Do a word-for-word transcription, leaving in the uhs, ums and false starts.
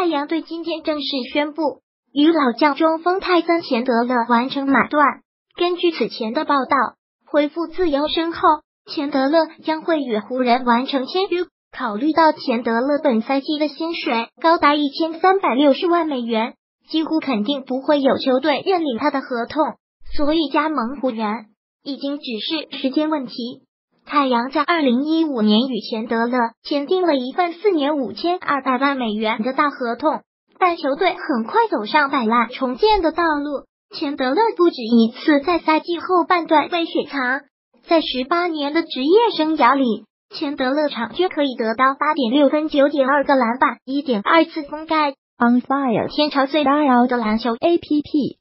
阳队今天正式宣布，与老将中锋泰森钱德勒完成买断。根据此前的报道，恢复自由身后，钱德勒将会与湖人完成签约。考虑到钱德勒本赛季的薪水高达一千三百六十万美元，几乎肯定不会有球队认领他的合同，所以加盟湖人已经只是时间问题。太阳在二零一五年与钱德勒签订了一份四年五千二百万美元的大合同，但球队很快走上摆烂重建的道路。钱德勒不止一次在赛季后半段被雪藏，在十八年的职业生涯里，钱德勒场均可以得到 八点六分、九点二个篮板、一点二次封盖。 On Fire 天朝最打扰的篮球 A P P。